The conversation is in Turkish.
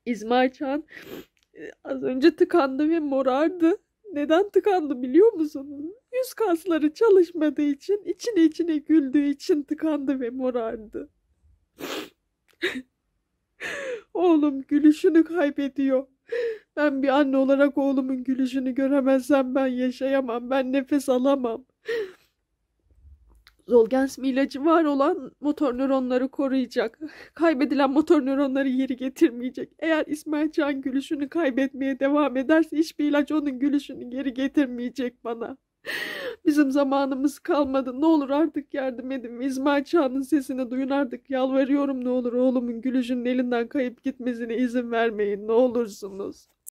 İsmail az önce tıkandı ve morardı. Neden tıkandı biliyor musunuz? Yüz kasları çalışmadığı için, içine içine güldüğü için tıkandı ve morardı. Oğlum gülüşünü kaybediyor. Ben bir anne olarak oğlumun gülüşünü göremezsem ben yaşayamam, ben nefes alamam. Zolgensma ilacı var olan motor nöronları koruyacak. Kaybedilen motor nöronları geri getirmeyecek. Eğer İsmail Can gülüşünü kaybetmeye devam ederse hiçbir ilaç onun gülüşünü geri getirmeyecek bana. Bizim zamanımız kalmadı. Ne olur artık yardım edin. İsmail Çağ'ın sesini duyun artık. Yalvarıyorum ne olur oğlumun gülüşünün elinden kayıp gitmesine izin vermeyin. Ne olursunuz.